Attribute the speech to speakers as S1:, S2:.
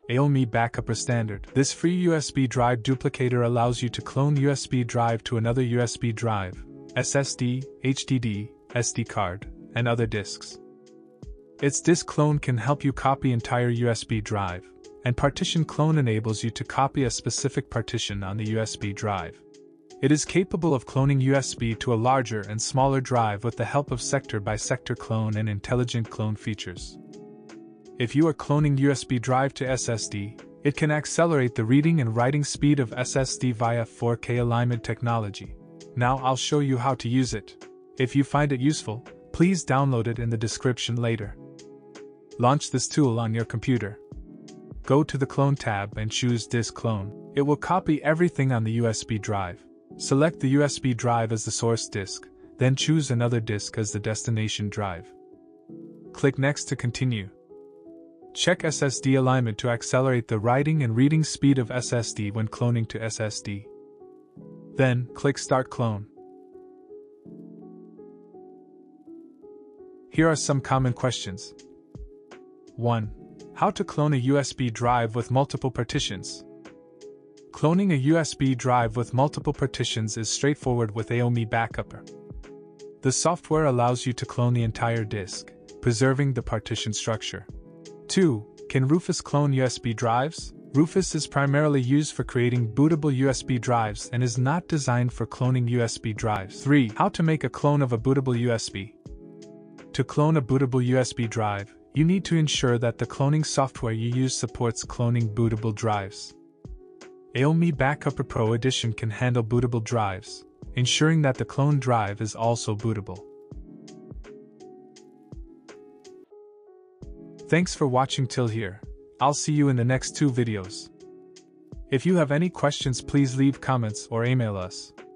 S1: AOMEI Backupper Standard. This free USB drive duplicator allows you to clone USB drive to another USB drive, SSD, HDD, SD card, and other disks. Its disk clone can help you copy entire USB drive, and partition clone enables you to copy a specific partition on the USB drive. It is capable of cloning USB to a larger and smaller drive with the help of sector-by-sector clone and intelligent clone features. If you are cloning USB drive to SSD, it can accelerate the reading and writing speed of SSD via 4K alignment technology. Now I'll show you how to use it. If you find it useful, please download it in the description later. Launch this tool on your computer. Go to the Clone tab and choose Disk Clone. It will copy everything on the USB drive. Select the USB drive as the source disk, then choose another disk as the destination drive. Click Next to continue. Check SSD alignment to accelerate the writing and reading speed of SSD when cloning to SSD. Then, click Start Clone. Here are some common questions. 1. How to clone a USB drive with multiple partitions? Cloning a USB drive with multiple partitions is straightforward with AOMEI Backupper. The software allows you to clone the entire disk, preserving the partition structure. 2. Can Rufus clone USB drives? Rufus is primarily used for creating bootable USB drives and is not designed for cloning USB drives. 3. How to make a clone of a bootable USB? To clone a bootable USB drive, you need to ensure that the cloning software you use supports cloning bootable drives. AOMEI Backupper Pro Edition can handle bootable drives, ensuring that the clone drive is also bootable. Thanks for watching till here. I'll see you in the next 2 videos. If you have any questions, please leave comments or email us.